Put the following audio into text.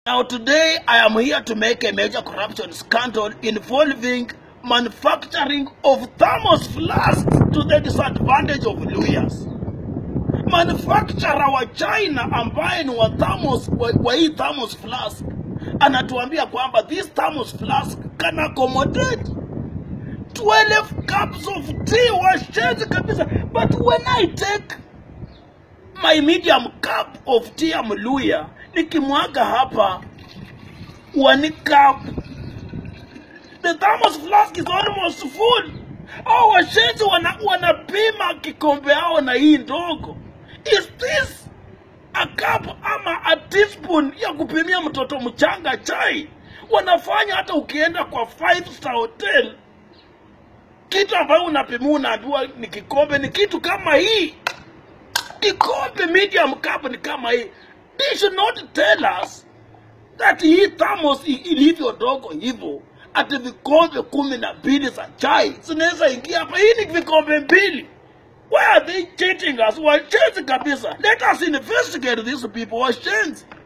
Now today I am here to make a major corruption scandal involving manufacturing of thermos flasks to the disadvantage of Luyas. Manufacturer wa China ambaye ni wa hii thermos flask anatuambia kwamba this thermos flask can accommodate 12 cups of tea. Washenzi kabisa. But when I take my medium cup of tea ya Mluya, nikimwaga hapa 1 cup, the thermos flask is almost full. Hao washenzi wanapima kikombe hao na hii ndogo. Is this a cup ama a teaspoon ya kupimia mtoto mchanga chai? Wanafanya hata ukienda kwa 5-star hotel, kitu ambayo unapimia unaambiwa ni kikombe, ni kitu kama hii. Kikombe medium cup ni kama hii. They should not tell us that hii thermos ilivyo dogo hivyo ati vikombe 12 za chai zinaweza ingia hapa. Hii ni vikombe 2. Why are they cheating us? Washenzi kabisa. Let us investigate these people. Washenzi.